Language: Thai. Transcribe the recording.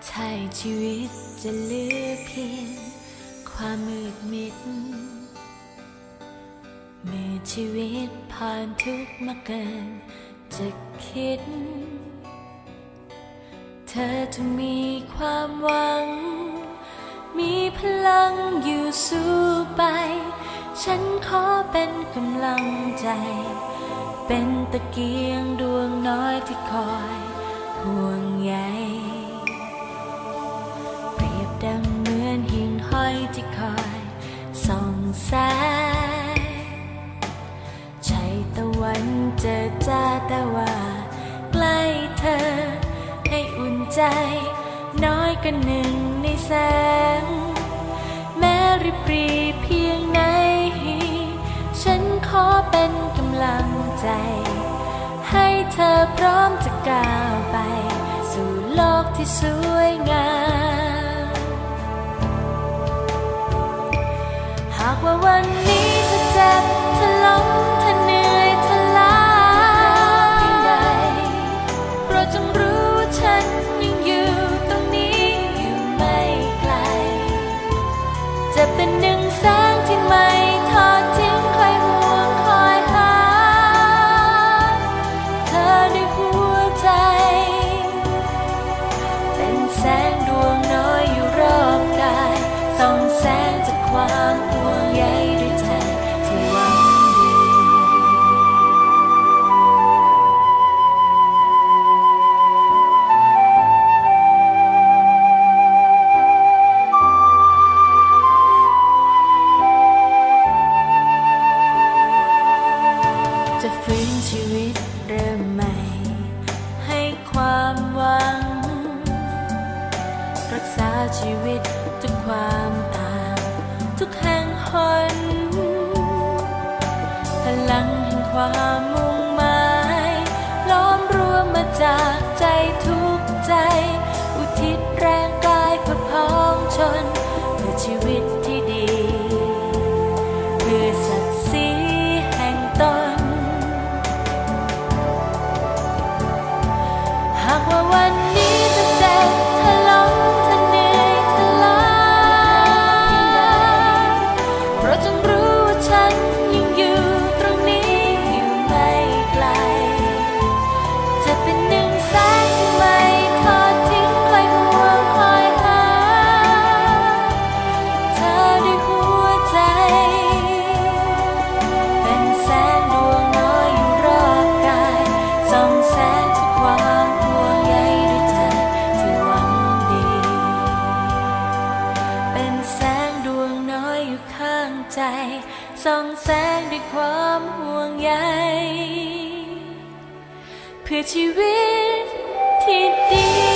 ถ้าชีวิตจะเหลือเพียงความมืดมิดเมื่อชีวิตผ่านทุกข์มาเกินจะคิดเธอจะมีความหวังมีพลังอยู่สู้ไปฉันขอเป็นกำลังใจเป็นตะเกียงดวงน้อยที่คอยห่วงใยเปรียบดังเหมือนหิ่งห้อยที่คอยส่องแสงใช่ตะวันเจอจ้าแต่ว่าใกล้เธอให้อุ่นใจน้อยกว่าหนึ่งในแสงแม้ริบหรี่เพียงไหนฉันขอเป็นกำลังใจให้เธอพร้อมจะก้าวไปสู่โลกที่สวยงามหากว่าวันนี้เธอเจ็บเธอล้มเธอเหนื่อยเธอล้าเพียงใดโปรดจงรู้ว่าฉันยังอยู่ตรงนี้อยู่ไม่ไกลจะเป็นหนึ่งแสงที่ไม่ทอดทิ้งคอยห่วงคอยหาเธอด้วยหัวใจเป็นแสงดวงน้อยอยู่รอบกายส่องแสงจากความห่วงใยด้วยใจที่หวังดีจะฟื้นชีวิตเริ่มใหม่ให้ความหวังรักษาชีวิตทุกความต่างทุกแห่งหนพลังแห่งความมุ่งหมายล้อมรวมมาจากใจทุกใจอุทิศแรงกายเพื่อพ้องชนเพื่อชีวิตที่ดีเพื่อศักดิ์ศรีแห่งตนหากว่าวันนี้เธอเจ็บเธอล้มเธอเหนื่อยเธอล้าเพียงใดโปรดจงรู้ว่าฉันยังอยู่ตรงนี้อยู่ไม่ไกลจะเป็นหนึ่งแสงที่ไม่ทอดทิ้งคอยห่วงคอยหาเธอด้วยหัวใจเป็นแสงดวงน้อยอยู่รอบกายส่องแสงจากความห่วงใยด้วยใจที่หวังดีเป็นแสงดวงน้อยอยู่ข้างใจส่องแสงด้วยความห่วงใยเพื่อชีวิตที่ดี